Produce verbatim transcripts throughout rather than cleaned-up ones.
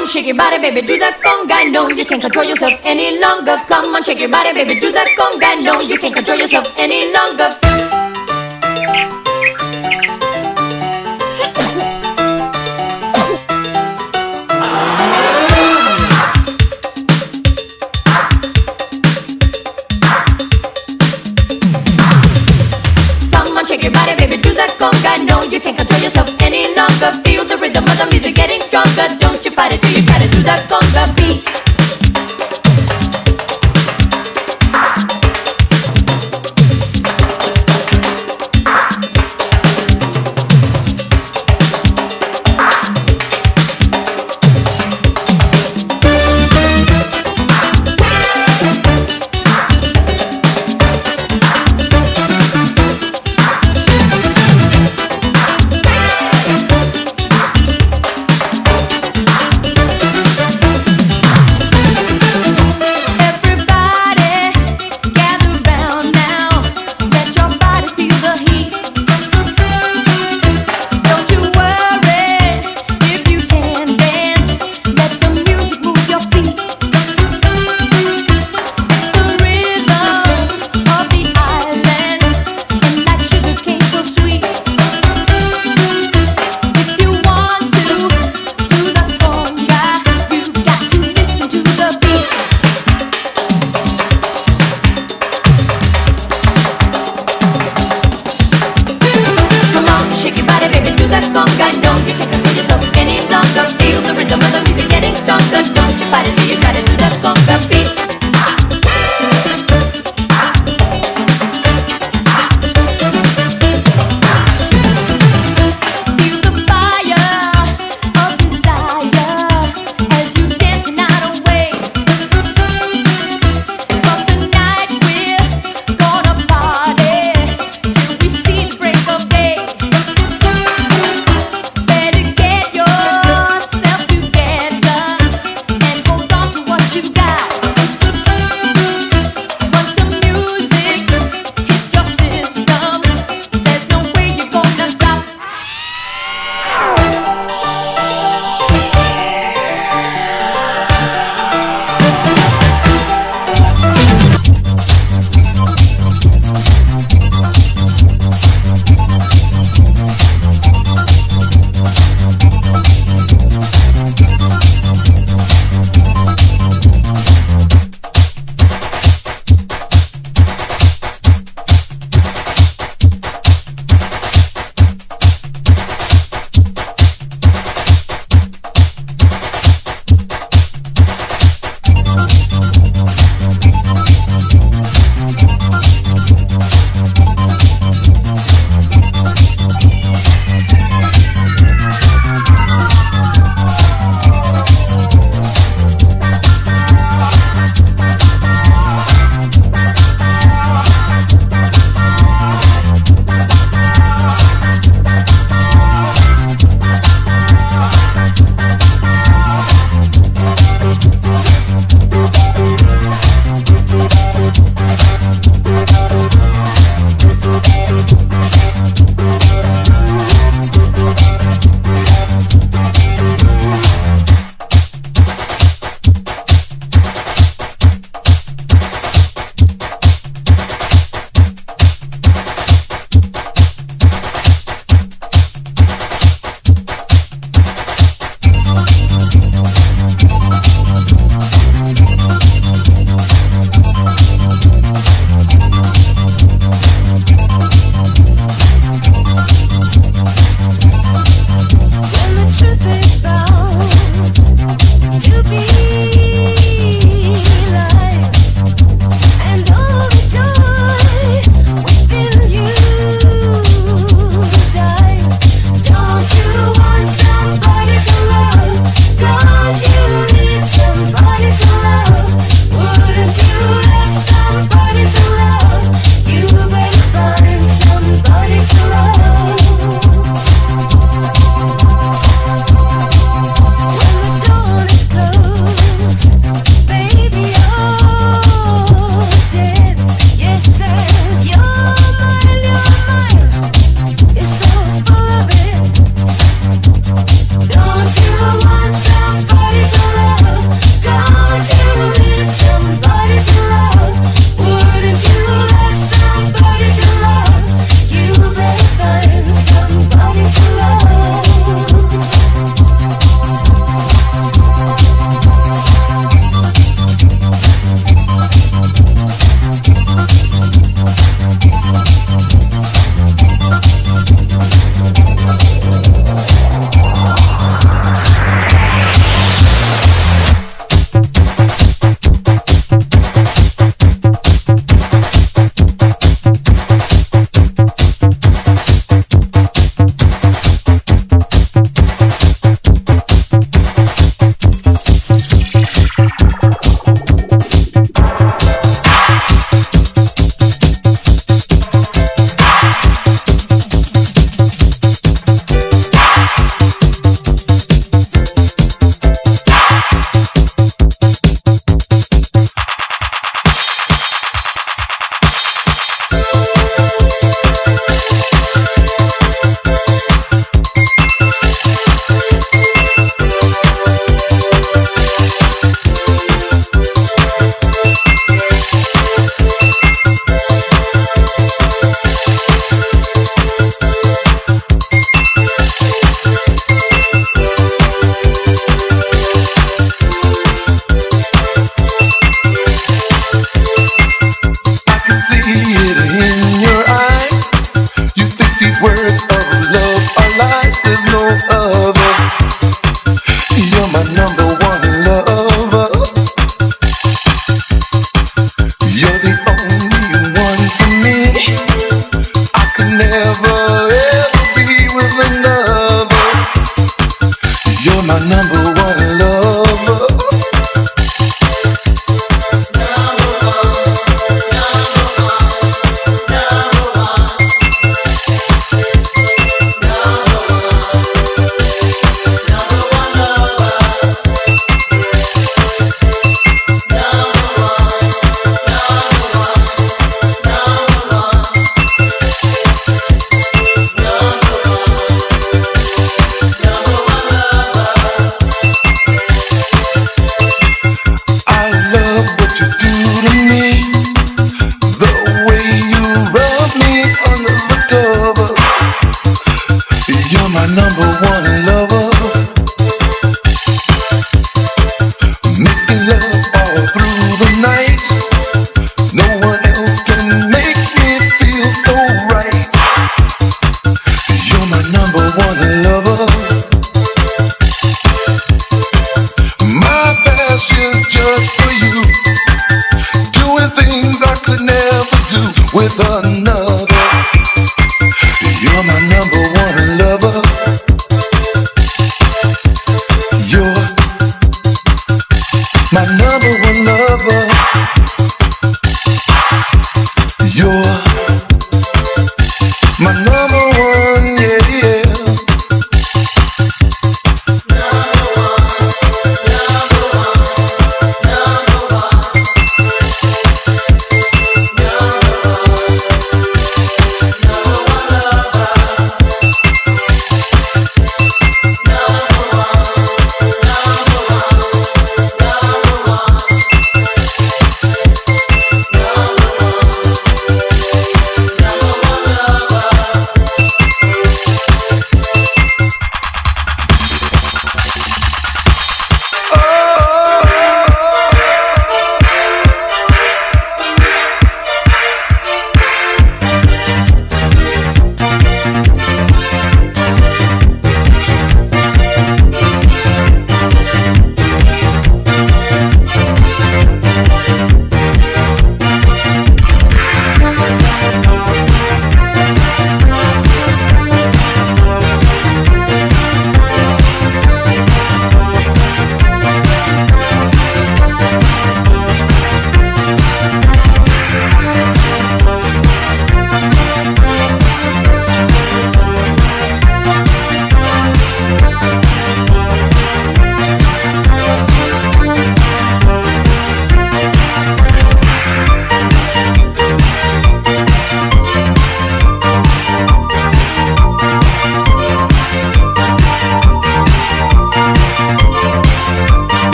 on, shake your body, baby, do that conga. No, you can't control yourself any longer. Come on, shake your body, baby, do that conga. No, you can't control yourself any longer. Come on, shake your body, baby, do that conga. No, you can't control yourself any longer. Feel the rhythm of the music getting stronger. Don't you fight it till you try to do that conga beat.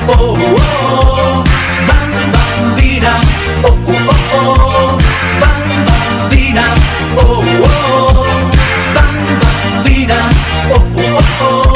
oh, oh, bam, bambina, oh, oh, oh, bam, bambina, oh, oh, bam, bambina, oh, oh, oh.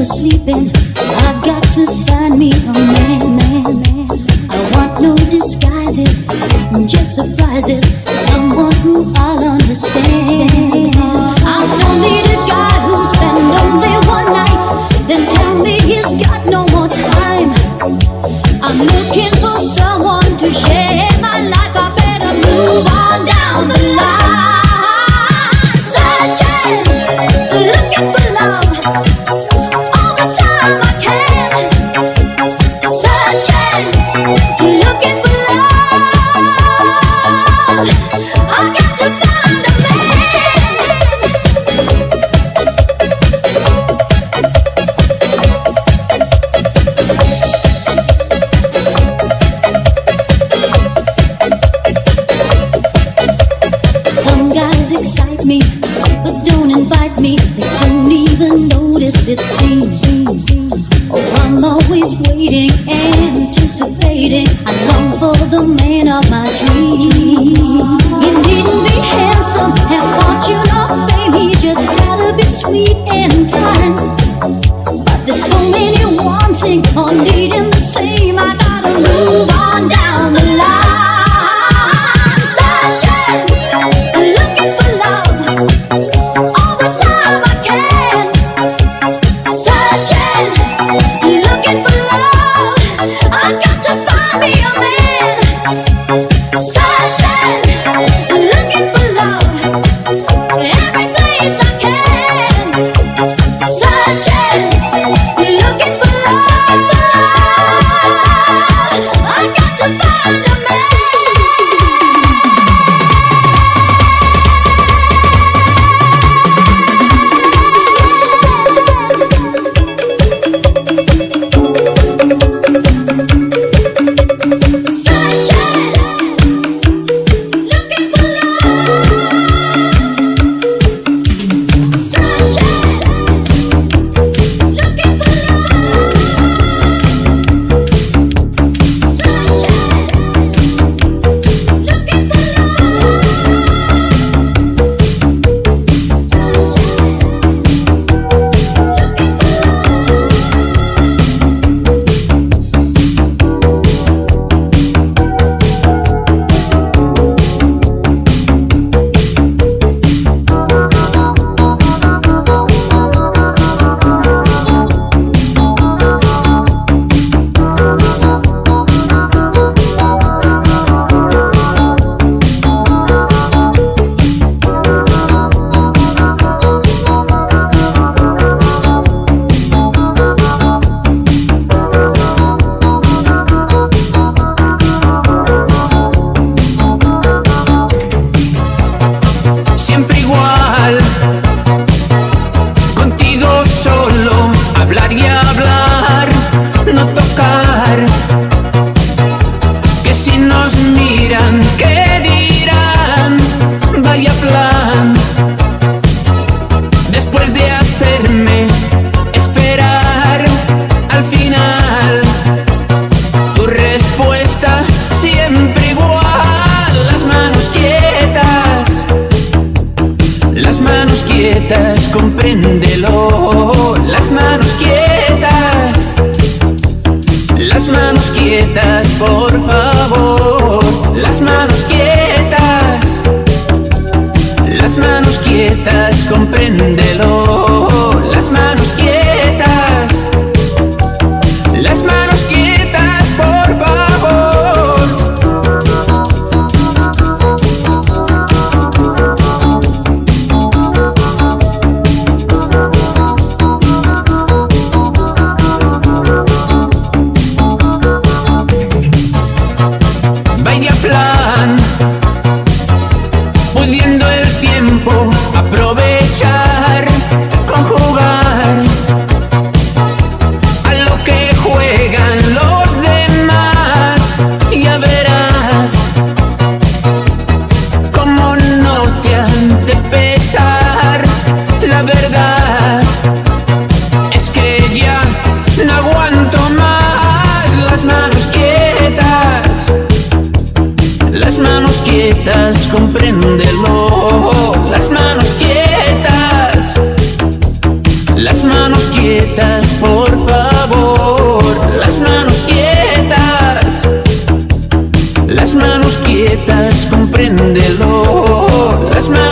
never sleeping. I've got to find me a man, man, man. I want no disguises, just surprises. Someone who I'll understand. I don't need a guy who'll spend only one night, then tell me he's got no more time. I'm looking for someone to share my life. I better move on down the line. Searching, looking for love, all the time I can. Searching, looking for love. I've got to find a Some guys excite me, but don't invite me. They don't even notice it seems. Oh, I'm always waiting, anticipating. I long for the man of my dreams. He needn't be handsome, have fortune or fame. He just gotta be sweet and kind. But there's so many wanting or needing the same. I gotta move on down the line. Searching, looking for love, all the time I can. Searching, looking for love. I've got to find me a man. Searching, looking for love, every place I can. Searching, looking for love. I've got to find a man. Siempre igual, contigo solo, hablar y hablar, no tocar. Que si nos miran, ¿qué dirán? Vaya plan. Después de hacerme esperar, al final tu respuesta siempre igual. Las manos quietas, las manos quietas, compréndelo. Las manos quietas, las manos quietas, por favor. Las manos quietas, las manos quietas, compréndelo. Las manos quietas, las manos quietas, por favor. Vaya plan, pudiendo el tiempo aprovechar, conjugar a lo que juegan los demás. Ya verás cómo no te han de pesar. La verdad es que ya no aguanto más. Las manos quietas, las manos quietas, compréndelo. Las manos quietas, las manos quietas, necesitas, compréndelo. Las